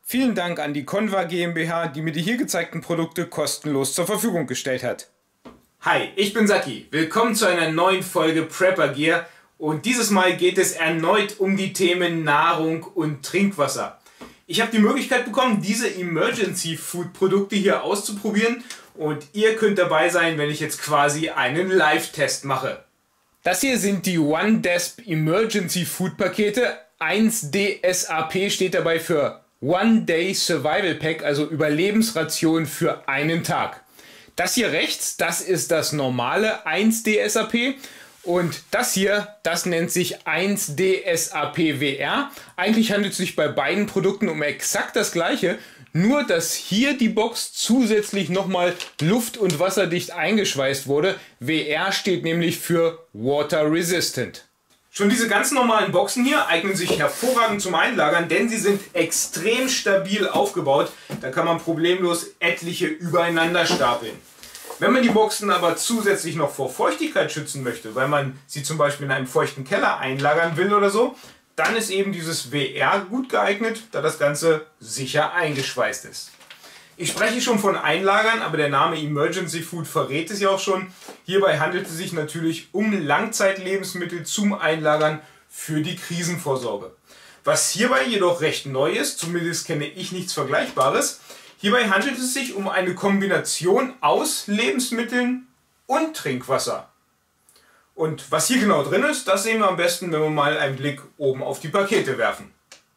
Vielen Dank an die Conva GmbH, die mir die hier gezeigten Produkte kostenlos zur Verfügung gestellt hat. Hi, ich bin Saki. Willkommen zu einer neuen Folge Prepper Gear und dieses Mal geht es erneut um die Themen Nahrung und Trinkwasser. Ich habe die Möglichkeit bekommen, diese Emergency Food Produkte hier auszuprobieren und ihr könnt dabei sein, wenn ich jetzt quasi einen Live-Test mache. Das hier sind die OneDesp Emergency Food Pakete. 1DSAP steht dabei für One Day Survival Pack, also Überlebensration für einen Tag. Das hier rechts, das ist das normale 1DSAP und das hier, das nennt sich 1DSAP WR. Eigentlich handelt es sich bei beiden Produkten um exakt das gleiche, nur dass hier die Box zusätzlich nochmal luft- und wasserdicht eingeschweißt wurde. WR steht nämlich für Water Resistant. Schon diese ganz normalen Boxen hier eignen sich hervorragend zum Einlagern, denn sie sind extrem stabil aufgebaut. Da kann man problemlos etliche übereinander stapeln. Wenn man die Boxen aber zusätzlich noch vor Feuchtigkeit schützen möchte, weil man sie zum Beispiel in einem feuchten Keller einlagern will oder so, dann ist eben dieses WR gut geeignet, da das Ganze sicher eingeschweißt ist. Ich spreche schon von Einlagern, aber der Name Emergency Food verrät es ja auch schon. Hierbei handelt es sich natürlich um Langzeitlebensmittel zum Einlagern für die Krisenvorsorge. Was hierbei jedoch recht neu ist, zumindest kenne ich nichts Vergleichbares, hierbei handelt es sich um eine Kombination aus Lebensmitteln und Trinkwasser. Und was hier genau drin ist, das sehen wir am besten, wenn wir mal einen Blick oben auf die Pakete werfen.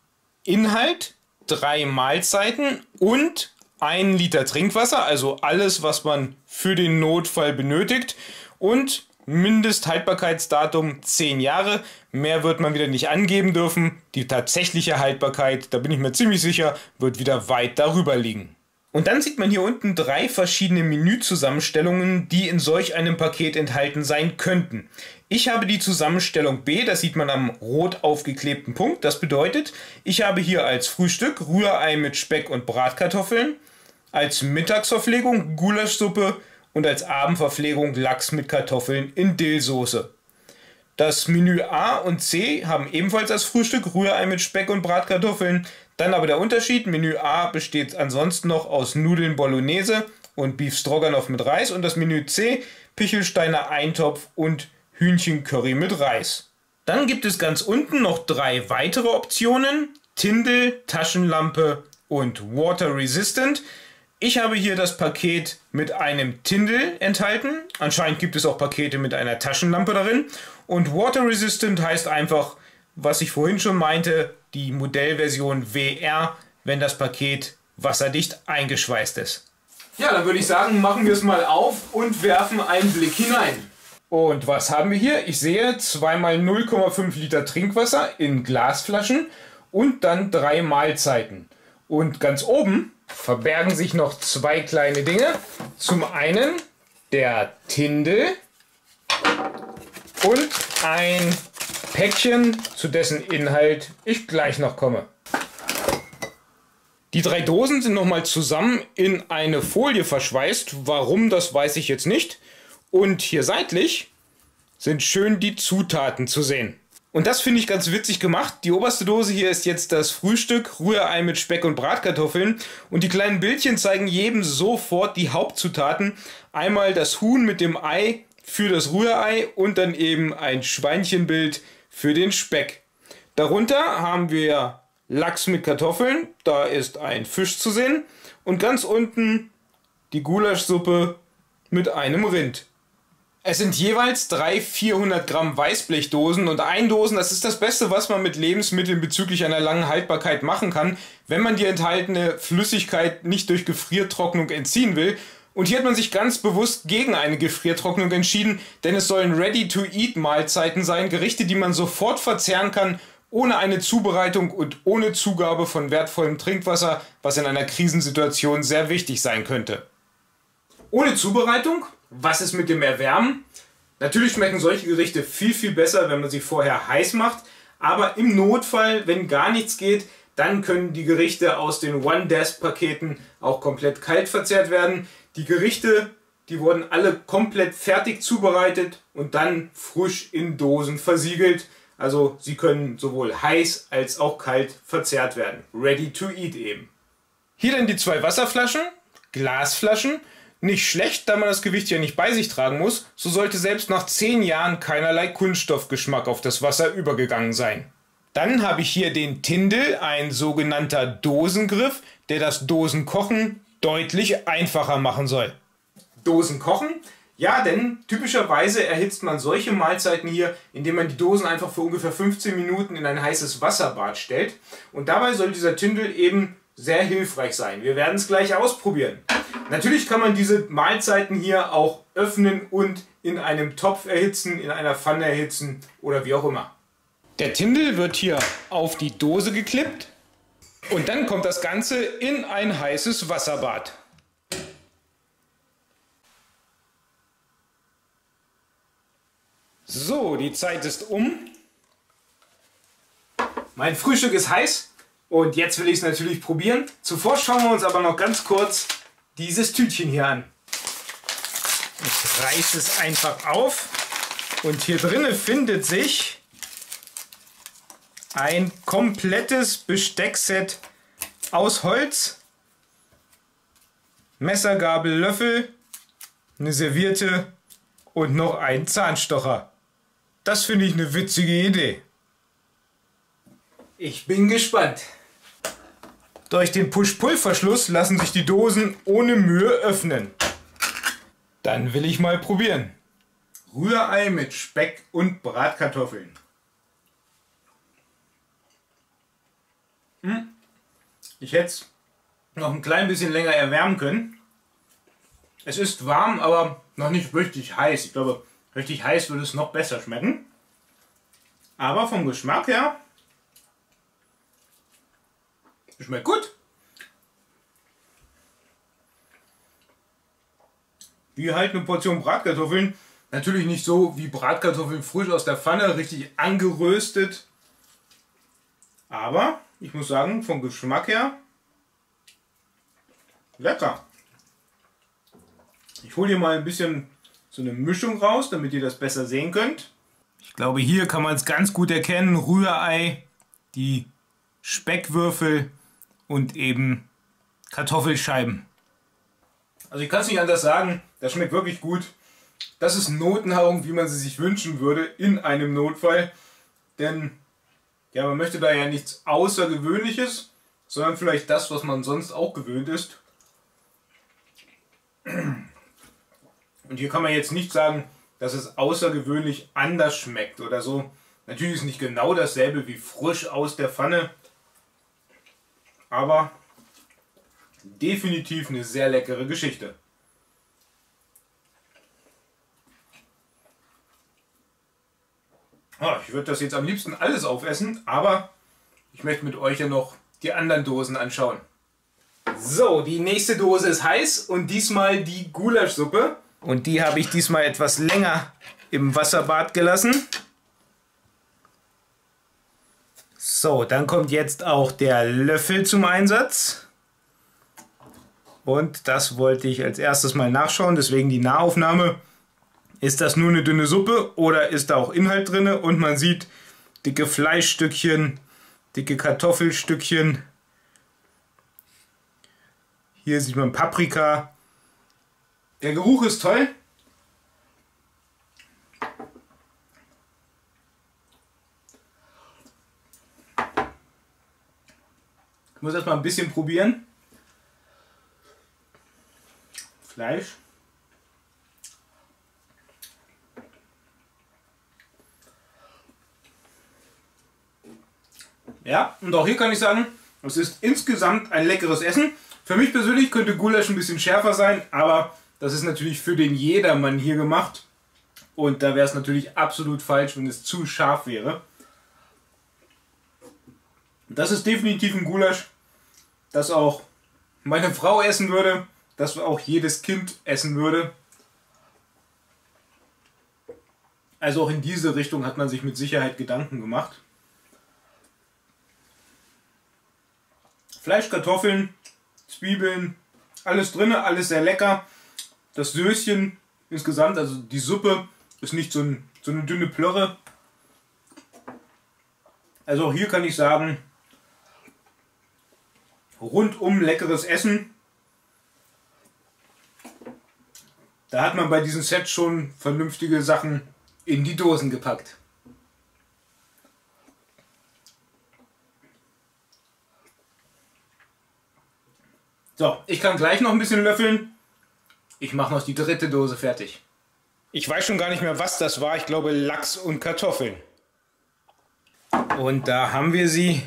Inhalt: 3 Mahlzeiten und 1 Liter Trinkwasser, also alles, was man für den Notfall benötigt, und Mindesthaltbarkeitsdatum 10 Jahre. Mehr wird man wieder nicht angeben dürfen. Die tatsächliche Haltbarkeit, da bin ich mir ziemlich sicher, wird wieder weit darüber liegen. Und dann sieht man hier unten 3 verschiedene Menüzusammenstellungen, die in solch einem Paket enthalten sein könnten. Ich habe die Zusammenstellung B, das sieht man am rot aufgeklebten Punkt. Das bedeutet, ich habe hier als Frühstück Rührei mit Speck und Bratkartoffeln, als Mittagsverpflegung Gulaschsuppe und als Abendverpflegung Lachs mit Kartoffeln in Dillsoße. Das Menü A und C haben ebenfalls als Frühstück Rührei mit Speck und Bratkartoffeln. Dann aber der Unterschied: Menü A besteht ansonsten noch aus Nudeln Bolognese und Beef Stroganoff mit Reis und das Menü C Pichelsteiner Eintopf und Hühnchencurry mit Reis. Dann gibt es ganz unten noch 3 weitere Optionen: Tindel, Taschenlampe und Water Resistant. Ich habe hier das Paket mit einem Tindel enthalten. Anscheinend gibt es auch Pakete mit einer Taschenlampe darin. Und Water Resistant heißt einfach, was ich vorhin schon meinte, die Modellversion WR, wenn das Paket wasserdicht eingeschweißt ist. Ja, dann würde ich sagen, machen wir es mal auf und werfen einen Blick hinein. Und was haben wir hier? Ich sehe 2 x 0,5 Liter Trinkwasser in Glasflaschen und dann 3 Mahlzeiten. Und ganz oben verbergen sich noch 2 kleine Dinge. Zum einen der Tindel und ein Päckchen, zu dessen Inhalt ich gleich noch komme. Die 3 Dosen sind nochmal zusammen in eine Folie verschweißt. Warum, das weiß ich jetzt nicht. Und hier seitlich sind schön die Zutaten zu sehen. Und das finde ich ganz witzig gemacht. Die oberste Dose hier ist jetzt das Frühstück, Rührei mit Speck und Bratkartoffeln. Und die kleinen Bildchen zeigen jedem sofort die Hauptzutaten. Einmal das Huhn mit dem Ei für das Rührei und dann eben ein Schweinchenbild für den Speck. Darunter haben wir Lachs mit Kartoffeln, da ist ein Fisch zu sehen. Und ganz unten die Gulaschsuppe mit einem Rind. Es sind jeweils 3 400 Gramm Weißblechdosen und Eindosen. Das ist das Beste, was man mit Lebensmitteln bezüglich einer langen Haltbarkeit machen kann, wenn man die enthaltene Flüssigkeit nicht durch Gefriertrocknung entziehen will. Und hier hat man sich ganz bewusst gegen eine Gefriertrocknung entschieden, denn es sollen Ready-to-Eat-Mahlzeiten sein, Gerichte, die man sofort verzehren kann, ohne eine Zubereitung und ohne Zugabe von wertvollem Trinkwasser, was in einer Krisensituation sehr wichtig sein könnte. Ohne Zubereitung? Was ist mit dem Erwärmen? Natürlich schmecken solche Gerichte viel, viel besser, wenn man sie vorher heiß macht. Aber im Notfall, wenn gar nichts geht, dann können die Gerichte aus den OneDesp-Paketen auch komplett kalt verzehrt werden. Die Gerichte, die wurden alle komplett fertig zubereitet und dann frisch in Dosen versiegelt. Also sie können sowohl heiß als auch kalt verzehrt werden. Ready to eat eben. Hier dann die 2 Wasserflaschen, Glasflaschen. Nicht schlecht, da man das Gewicht ja nicht bei sich tragen muss, so sollte selbst nach 10 Jahren keinerlei Kunststoffgeschmack auf das Wasser übergegangen sein. Dann habe ich hier den Tindel, ein sogenannter Dosengriff, der das Dosenkochen deutlich einfacher machen soll. Dosenkochen? Ja, denn typischerweise erhitzt man solche Mahlzeiten hier, indem man die Dosen einfach für ungefähr 15 Minuten in ein heißes Wasserbad stellt. Und dabei soll dieser Tindel eben sehr hilfreich sein. Wir werden es gleich ausprobieren. Natürlich kann man diese Mahlzeiten hier auch öffnen und in einem Topf erhitzen, in einer Pfanne erhitzen oder wie auch immer. Der Tindel wird hier auf die Dose geklippt und dann kommt das Ganze in ein heißes Wasserbad. So, die Zeit ist um. Mein Frühstück ist heiß und jetzt will ich es natürlich probieren. Zuvor schauen wir uns aber noch ganz kurz dieses Tütchen hier an. Ich reiße es einfach auf und hier drinnen findet sich ein komplettes Besteckset aus Holz, Messer, Gabel, Löffel, eine Serviette und noch ein Zahnstocher. Das finde ich eine witzige Idee. Ich bin gespannt. Durch den Push-Pull-Verschluss lassen sich die Dosen ohne Mühe öffnen. Dann will ich mal probieren. Rührei mit Speck und Bratkartoffeln. Ich hätte es noch ein klein bisschen länger erwärmen können. Es ist warm, aber noch nicht richtig heiß. Ich glaube, richtig heiß würde es noch besser schmecken. Aber vom Geschmack her schmeckt gut. Wie halt eine Portion Bratkartoffeln. Natürlich nicht so wie Bratkartoffeln frisch aus der Pfanne, richtig angeröstet. Aber ich muss sagen, vom Geschmack her lecker. Ich hole hier mal ein bisschen so eine Mischung raus, damit ihr das besser sehen könnt. Ich glaube, hier kann man es ganz gut erkennen. Rührei, die Speckwürfel und eben Kartoffelscheiben. Also ich kann es nicht anders sagen, das schmeckt wirklich gut. Das ist Notennahrung, wie man sie sich wünschen würde in einem Notfall. Denn ja, man möchte da ja nichts Außergewöhnliches, sondern vielleicht das, was man sonst auch gewöhnt ist. Und hier kann man jetzt nicht sagen, dass es außergewöhnlich anders schmeckt oder so. Natürlich ist es nicht genau dasselbe wie frisch aus der Pfanne. Aber definitiv eine sehr leckere Geschichte. Ich würde das jetzt am liebsten alles aufessen, aber ich möchte mit euch ja noch die anderen Dosen anschauen. So, die nächste Dose ist heiß und diesmal die Gulaschsuppe. Und die habe ich diesmal etwas länger im Wasserbad gelassen. So, dann kommt jetzt auch der Löffel zum Einsatz. Und das wollte ich als erstes mal nachschauen, deswegen die Nahaufnahme. Ist das nur eine dünne Suppe oder ist da auch Inhalt drin? Und man sieht dicke Fleischstückchen, dicke Kartoffelstückchen. Hier sieht man Paprika. Der Geruch ist toll. Ich muss erstmal ein bisschen probieren. Fleisch. Ja, und auch hier kann ich sagen, es ist insgesamt ein leckeres Essen. Für mich persönlich könnte Gulasch ein bisschen schärfer sein, aber das ist natürlich für den Jedermann hier gemacht. Und da wäre es natürlich absolut falsch, wenn es zu scharf wäre. Das ist definitiv ein Gulasch, das auch meine Frau essen würde, das auch jedes Kind essen würde. Also auch in diese Richtung hat man sich mit Sicherheit Gedanken gemacht. Fleisch, Kartoffeln, Zwiebeln, alles drin, alles sehr lecker. Das Söschen insgesamt, also die Suppe, ist nicht so eine dünne Plörre. Also auch hier kann ich sagen, rundum leckeres Essen. Da hat man bei diesen Sets schon vernünftige Sachen in die Dosen gepackt. So, ich kann gleich noch ein bisschen löffeln. Ich mache noch die dritte Dose fertig. Ich weiß schon gar nicht mehr, was das war. Ich glaube Lachs und Kartoffeln. Und da haben wir sie.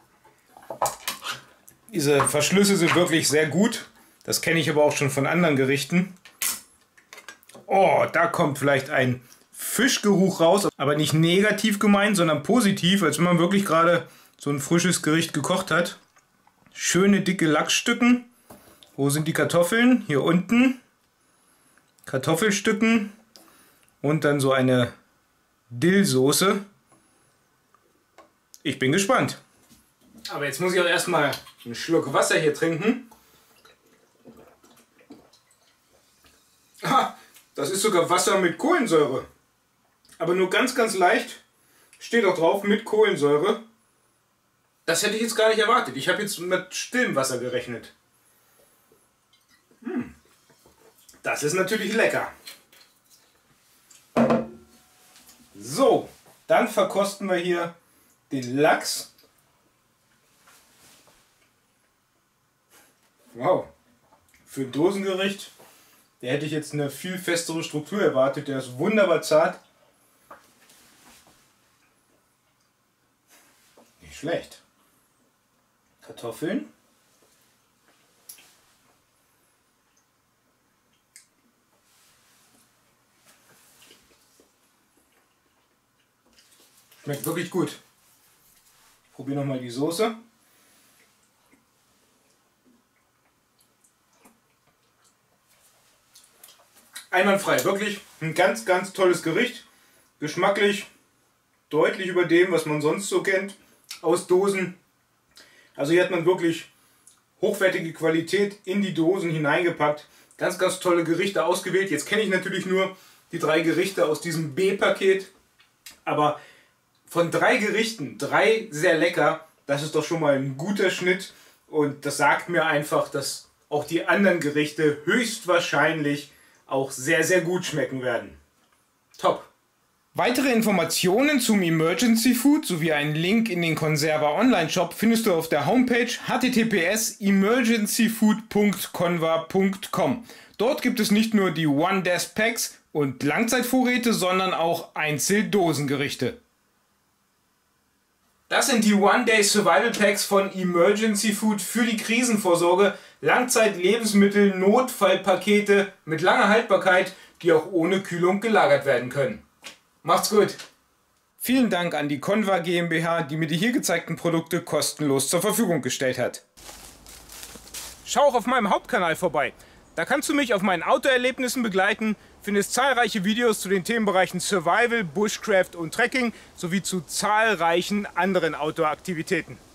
Diese Verschlüsse sind wirklich sehr gut. Das kenne ich aber auch schon von anderen Gerichten. Oh, da kommt vielleicht ein Fischgeruch raus. Aber nicht negativ gemeint, sondern positiv. Als wenn man wirklich gerade so ein frisches Gericht gekocht hat. Schöne dicke Lachsstücken. Wo sind die Kartoffeln? Hier unten. Kartoffelstücken. Und dann so eine Dillsoße. Ich bin gespannt. Aber jetzt muss ich auch erstmal einen Schluck Wasser hier trinken. Ah, das ist sogar Wasser mit Kohlensäure. Aber nur ganz, ganz leicht. Steht auch drauf, mit Kohlensäure. Das hätte ich jetzt gar nicht erwartet. Ich habe jetzt mit stillem Wasser gerechnet. Das ist natürlich lecker. So, dann verkosten wir hier den Lachs. Wow, für ein Dosengericht, der hätte ich jetzt eine viel festere Struktur erwartet. Der ist wunderbar zart. Nicht schlecht. Kartoffeln. Schmeckt wirklich gut. Ich probiere nochmal die Soße. Einwandfrei, wirklich ein ganz, ganz tolles Gericht. Geschmacklich deutlich über dem, was man sonst so kennt aus Dosen. Also hier hat man wirklich hochwertige Qualität in die Dosen hineingepackt. Ganz, ganz tolle Gerichte ausgewählt. Jetzt kenne ich natürlich nur die 3 Gerichte aus diesem B-Paket. Aber von 3 Gerichten, 3 sehr lecker, das ist doch schon mal ein guter Schnitt. Und das sagt mir einfach, dass auch die anderen Gerichte höchstwahrscheinlich auch sehr, sehr gut schmecken werden. Top! Weitere Informationen zum Emergency Food sowie einen Link in den Conserva Online-Shop findest du auf der Homepage https://emergencyfood.conva.com. Dort gibt es nicht nur die One-Desk-Packs und Langzeitvorräte, sondern auch Einzeldosengerichte. Das sind die One-Day Survival Packs von Emergency Food für die Krisenvorsorge. Langzeit-Lebensmittel, Notfallpakete mit langer Haltbarkeit, die auch ohne Kühlung gelagert werden können. Macht's gut! Vielen Dank an die Conva GmbH, die mir die hier gezeigten Produkte kostenlos zur Verfügung gestellt hat. Schau auch auf meinem Hauptkanal vorbei. Da kannst du mich auf meinen Outdoor-Erlebnissen begleiten, findest zahlreiche Videos zu den Themenbereichen Survival, Bushcraft und Trekking sowie zu zahlreichen anderen Outdoor-Aktivitäten.